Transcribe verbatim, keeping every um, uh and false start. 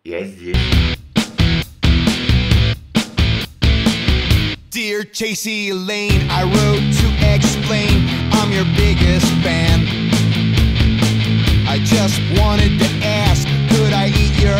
Я здесь. Dear Chasey Lane, I wrote to explain I'm your biggest fan. I just wanted